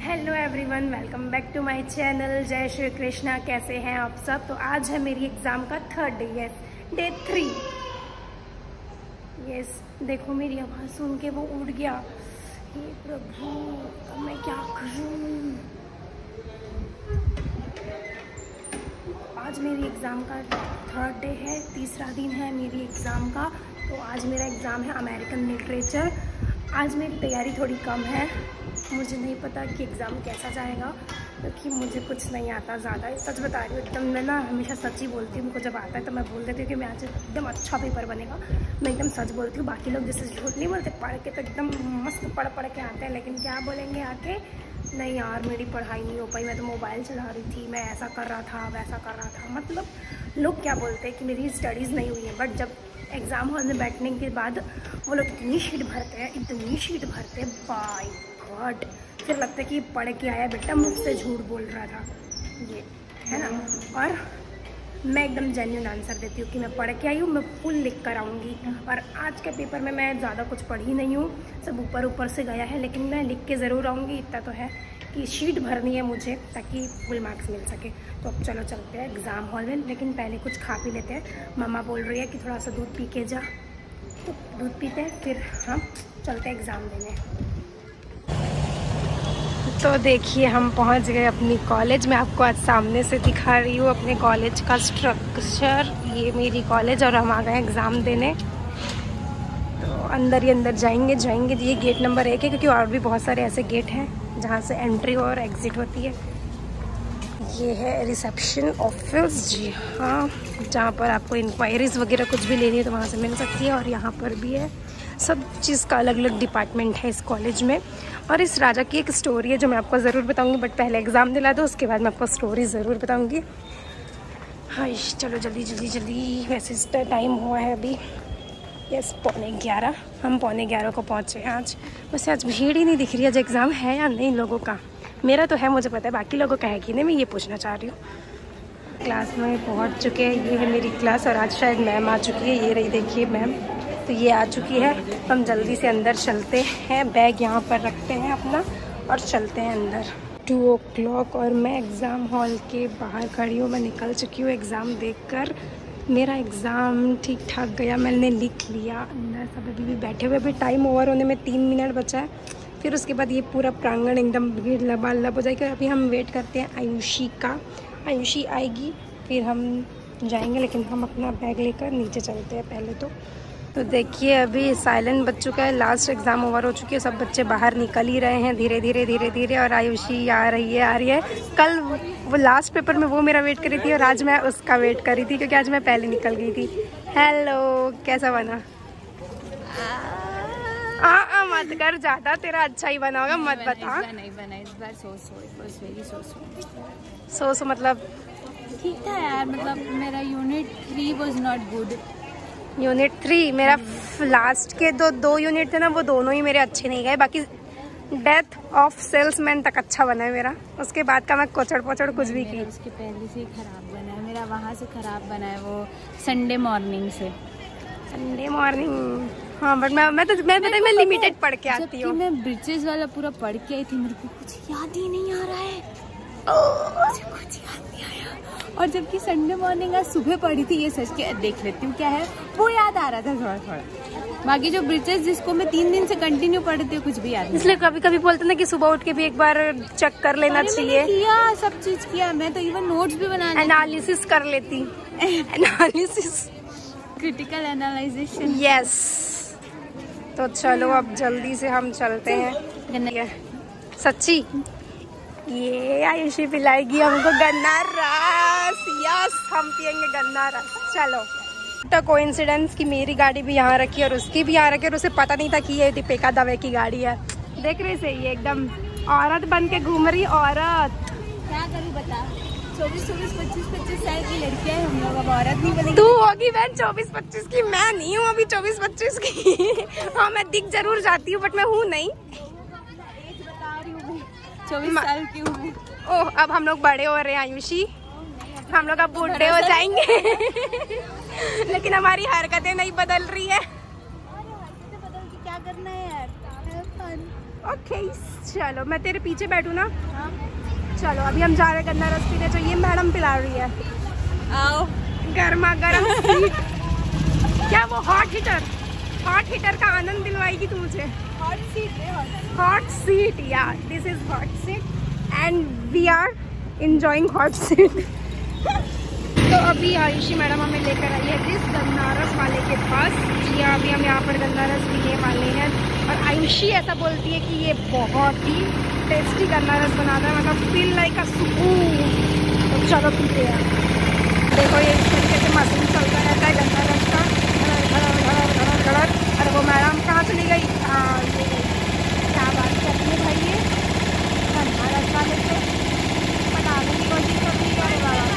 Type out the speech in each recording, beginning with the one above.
Hello everyone, welcome back to my channel. जय श्री कृष्णा। कैसे हैं आप सब? तो आज है मेरी एग्ज़ाम का 3rd day. Yes, day 3। Yes, देखो मेरी आवाज़ सुन के वो उड़ गया। हे प्रभु, अब मैं क्या करूं? आज मेरी एग्ज़ाम का 3rd डे है, तीसरा दिन है मेरी एग्ज़ाम का। तो आज मेरा एग्ज़ाम है अमेरिकन लिटरेचर। आज मेरी तैयारी थोड़ी कम है, मुझे नहीं पता कि एग्ज़ाम कैसा जाएगा, क्योंकि मुझे कुछ नहीं आता ज़्यादा। सच बता रही हूँ, एकदम मैं ना हमेशा सच ही बोलती हूँ। मुझको जब आता है तो मैं बोल देती हूँ कि मैं आज एकदम अच्छा पेपर बनेगा। मैं एकदम सच बोलती हूँ। बाकी लोग जैसे झूठ नहीं बोलते, पढ़ के तो एकदम मस्त पढ़ के आते हैं, लेकिन क्या बोलेंगे आके, नहीं यार मेरी पढ़ाई नहीं हो पाई, मैं तो मोबाइल चला रही थी, मैं ऐसा कर रहा था, वैसा कर रहा था। मतलब लोग क्या बोलते हैं कि मेरी स्टडीज़ नहीं हुई है। बट जब एग्ज़ाम हॉल में बैठने के बाद वो लोग इतनी शीट भरते हैं, बाय गॉड, फिर लगता है कि पढ़ के आया बेटा, मुझसे झूठ बोल रहा था, ये है ना। और मैं एकदम जेन्युइन आंसर देती हूँ कि मैं पढ़ के आई हूँ, मैं फुल लिख कर आऊँगी। और आज के पेपर में मैं ज़्यादा कुछ पढ़ी नहीं हूँ, सब ऊपर से गया है, लेकिन मैं लिख के ज़रूर आऊँगी। इतना तो है कि शीट भरनी है मुझे, ताकि फुल मार्क्स मिल सके। तो अब चलो चलते हैं एग्ज़ाम हॉल में, लेकिन पहले कुछ खा पी लेते हैं। मम्मा बोल रही है कि थोड़ा सा दूध पी के जा, तो दूध पीते हैं, फिर हम चलते हैं एग्ज़ाम देने। तो देखिए हम पहुंच गए अपनी कॉलेज में। आपको आज सामने से दिखा रही हूँ अपने कॉलेज का स्ट्रक्चर। ये मेरी कॉलेज, और हम आ गए एग्ज़ाम देने। तो अंदर ही अंदर जाएंगे। ये गेट नंबर 1 है, क्योंकि और भी बहुत सारे ऐसे गेट हैं जहाँ से एंट्री और एग्ज़िट होती है। ये है रिसेप्शन ऑफिस, जी हाँ, जहाँ पर आपको इंक्वायरीज़ वगैरह कुछ भी लेनी है तो वहाँ से मिल सकती है। और यहाँ पर भी है, सब चीज़ का अलग अलग डिपार्टमेंट है इस कॉलेज में। और इस राजा की एक स्टोरी है जो मैं आपको ज़रूर बताऊंगी, बट पहले एग्ज़ाम दिला दो, उसके बाद मैं आपको स्टोरी ज़रूर बताऊंगी। हाँ चलो जल्दी। वैसे टाइम हुआ है अभी, यस 11:15। हम 11:15 को पहुँचे हैं आज। वैसे आज भीड़ ही नहीं दिख रही है। आज एग्ज़ाम है या नहीं लोगों का? मेरा तो है, मुझे पता है, बाकी लोगों का है कि नहीं, मैं ये पूछना चाह रही हूँ। क्लास में पहुँच चुके हैं, ये है मेरी क्लास। और आज शायद मैम आ चुकी है, ये रही देखिए मैम, तो ये आ चुकी है। तो हम जल्दी से अंदर चलते हैं, बैग यहाँ पर रखते हैं अपना और चलते हैं अंदर। 2 o'clock और मैं एग्ज़ाम हॉल के बाहर खड़ी हूँ। मैं निकल चुकी हूँ एग्ज़ाम देकर। मेरा एग्ज़ाम ठीक ठाक गया, मैंने लिख लिया। अंदर सब अभी भी बैठे हुए, अभी टाइम ओवर होने में 3 मिनट बचा है। फिर उसके बाद ये पूरा प्रांगण एकदम भीड़ लबालब हो जाएगा। अभी हम वेट करते हैं आयुषी का। आयुषी आएगी फिर हम जाएंगे, लेकिन हम अपना बैग लेकर नीचे चलते हैं पहले तो देखिए अभी साइलेंट बच चुका है, लास्ट एग्ज़ाम ओवर हो चुकी है, सब बच्चे बाहर निकल ही रहे हैं धीरे धीरे। और आयुषी आ रही है। कल वो लास्ट पेपर में वो मेरा वेट कर रही थी, और आज मैं उसका वेट कर रही थी, क्योंकि आज मैं पहले निकल गई थी। हेलो, कैसा बना? मत कर, ज़्यादा तेरा अच्छा ही बना होगा, मत बता। नहीं बना इस बार, सो मतलब ठीक था यार। मतलब मेरा unit 3 was not good. Unit 3 मेरा लास्ट के दो यूनिट थे ना, वो दोनों ही मेरे अच्छे नहीं गए। बाकी डेथ ऑफ सेल्समैन तक अच्छा बना है मेरा। उसके बाद का मैं कोचड़ कुछ भी की। उसके पहले से ही खराब बना है मेरा, वहाँ से खराब बना है वो संडे मॉर्निंग से। संडे मॉर्निंग, हाँ, बट मैं लिमिटेड पढ़ के आती हूँ। मैं ब्रिजेस वाला पूरा पढ़ के आई थी, मेरे को कुछ याद ही नहीं आ रहा है, मुझे कुछ याद नहीं आया। और जबकि संडे मॉर्निंग आज सुबह पढ़ी थी, ये सच के देख लेती हूँ क्या है, वो याद आ रहा था थोड़ा। बाकी जो ब्रिजेस जिसको मैं 3 दिन से कंटिन्यू पढ़ती हूँ, कुछ भी याद नहीं। इसलिए कभी बोलते ना कि सुबह उठ के भी एक बार चेक कर लेना चाहिए। किया, सब चीज किया, मैं तो इवन नोट्स भी बना एनालिसिस कर लेती। Analysis, critical analysation. यस। तो चलो अब जल्दी से हम चलते हैं। सच्ची ये आयुषी पिलाएगी हमको गन्ना रस। यस, हम पियेंगे गन्ना रस। चलो। तो कोइंसिडेंस कि मेरी गाड़ी भी यहाँ रखी और उसकी भी यहाँ रखी, और उसे पता नहीं था कि ये दीपिका दवे की गाड़ी है। देख रहे से ये एकदम औरत बन के घूम रही औरत। क्या करूँ बता, 24, 25 साल की लड़कियां हैं हम लोग, अब औरत नहीं बनेगी। तू होगी बहन 24-25 की, मैं नहीं हूँ अभी 24-25 की। हाँ मैं दिख जरूर जाती हूँ, बट मैं हूँ नहीं। 24 साल की हूँ। ओह, अब हम लोग बड़े हो रहे हैं आयुषी, हम लोग अब बूढ़े हो जाएंगे। लेकिन हमारी हरकतें नहीं बदल रही है। हरकतें बदल के क्या करना है यार? ओके चलो मैं तेरे पीछे बैठूँ ना। चलो अभी हम जा रहे हैं गन्ना रस पीने। जो ये मैडम पिला रही है, आओ गर्मा गर्म क्या वो हॉट हीटर का आनंद दिलवाएगी तू मुझे। हॉट सीट या this is hot seat and we are enjoying hot seat. तो अभी आयुषी मैडम हमें लेकर आई है जिस गन्नारस वाले के पास। जी हाँ, अभी हम यहाँ पर गन्नारस पीने वाले हैं और आयुषी ऐसा बोलती है कि ये बहुत ही टेस्टी गन्नारस बनाता है, मतलब फील लाइक अ सुकून। तो चलो पीते हैं। देखो ये इस तरीके से मशीन चलता रहता है गन्नारस का, घड़र। अरे वो मैडम कहाँ चली गई? हाँ ये क्या बात करती है भाई, ये गन्नारस वाले से पता नहीं कौन सी सब्जी करे वाला।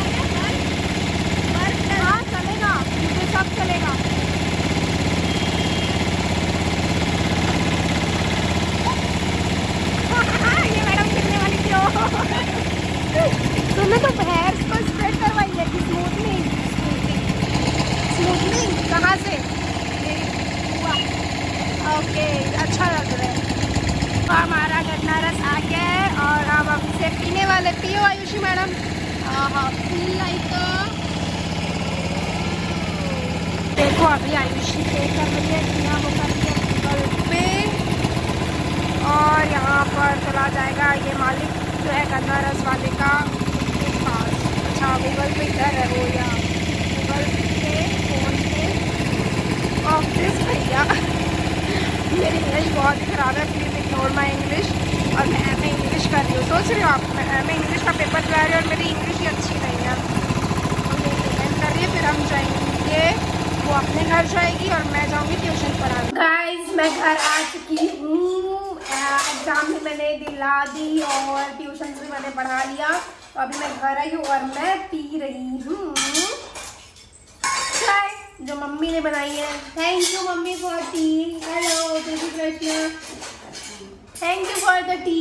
हाँ चलेगा, मुझे सब चलेगा। ये मैडम कितने वाली क्यों? तुमने तो हेयर को स्ट्रेट करवाई है कि स्मूथनिंग कहाँ से? ओके अच्छा लग रहा है। तो हमारा गन्नारस आ गया है और हम अब इसे पीने वाले। पियो आयुषी मैडम। हाँ फील लाइक देखो अभी आयुषी पे कर रही है यहाँ वो कर रही है गूगल पे और यहाँ पर चला जाएगा ये मालिक जो है गन्नारस वाले का पास। अच्छा गूगल पे इधर है वो, या गूगल पे फोन पे ऑफिस भैया। मेरी इंग्लिश बहुत ही ख़राब है, प्लीज़ इग्नोर माई इंग्लिश। और मैं एम.ए. इंग्लिश कर रही हूँ। सोच रही हूँ आप मैं एम.ए. इंग्लिश का पेपर दिला रही हूँ और मेरी इंग्लिश ही अच्छी नहीं है। तो मेरी पेमेंट कर रही है, फिर हम जाएंगे, वो अपने घर जाएगी और मैं जाऊंगी ट्यूशन पढ़ाने। गाइस मैं घर आ चुकी हूँ, एग्जाम भी मैंने दिला दी और ट्यूशन भी मैंने पढ़ा लिया। तो अभी मैं घर आई हूँ और मैं पी रही हूँ चाय जो मम्मी ने बनाई है। Thank you mummy for tea. Hello जय Shri Krishna. Thank you for the tea.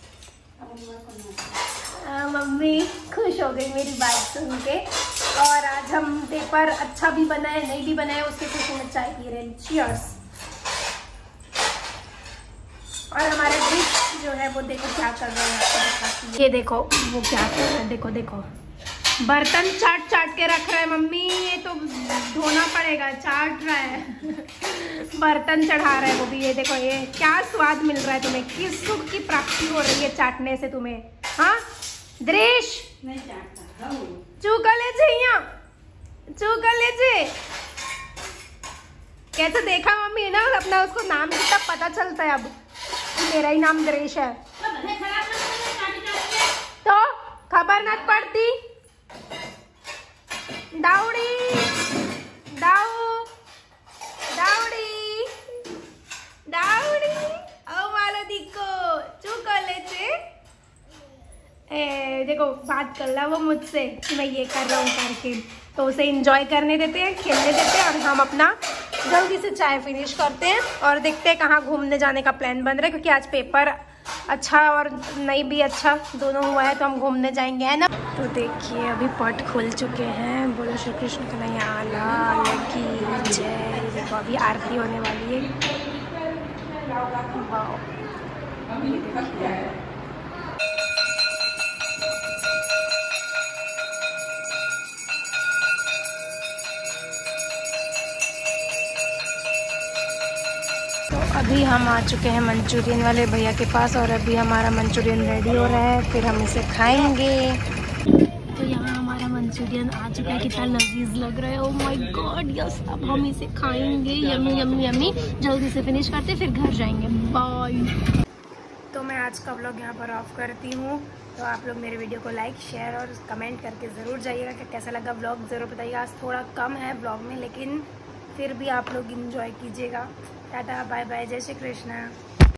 Mummy खुश हो गई मेरी बात सुन के। और आज हम पेपर अच्छा भी बना है नहीं भी बना है उसके खुशी में चाय पी रहे हैं। चीयर्स। और हमारे डिश जो है वो देखो क्या कर रहे हैं, आपको दिखाती हूँ। ये देखो वो क्या कर रहे हैं, देखो देखो बर्तन चाट के रख रहा है मम्मी। ये तो धोना पड़ेगा, चाट रहा है बर्तन चढ़ा रहा है वो भी। ये देखो ये क्या स्वाद मिल रहा है तुम्हें, किस सुख की प्राप्ति हो रही है चाटने से तुम्हें। हाँ दृश चूकले कैसे देखा मम्मी है ना अपना, उसको नाम कितना पता चलता है अब कि मेरा ही नाम दृश है। तो खबर न पड़ती। दाउड़ी ओ वाला दिक्को चूकले देखो बात कर रहा वो मुझसे कि मैं ये कर रहा हूँ करके। तो उसे एंजॉय करने देते हैं, खेलने देते हैं और हम अपना जल्दी से चाय फिनिश करते हैं और देखते हैं कहाँ घूमने जाने का प्लान बन रहा है, क्योंकि आज पेपर अच्छा और नहीं भी अच्छा दोनों हुआ है तो हम घूमने जाएंगे, है ना। तो देखिए अभी पट खुल चुके हैं। बोलो श्री कृष्ण कन्हैया लाल की जय। देखो अभी आरती होने वाली है। अभी हम आ चुके हैं मंचूरियन वाले भैया के पास और अभी हमारा मंचूरियन रेडी हो रहा है, फिर हम इसे खाएंगे। तो यहाँ हमारा मंचूरियन आ चुका है, कितना लजीज लग रहा है। ओह माय गॉड यस, अब हम इसे खाएंगे। Yummy yummy yummy. जल्दी से फिनिश करते फिर घर जाएंगे। बाय। तो मैं आज का व्लॉग यहाँ पर ऑफ करती हूँ। तो आप लोग मेरे वीडियो को लाइक शेयर और कमेंट करके ज़रूर जाइएगा कि कैसा लगा व्लॉग, ज़रूर बताइएगा। आज थोड़ा कम है व्लॉग में लेकिन फिर भी आप लोग इंजॉय कीजिएगा। टाटा बाय बाय, जय श्री कृष्ण।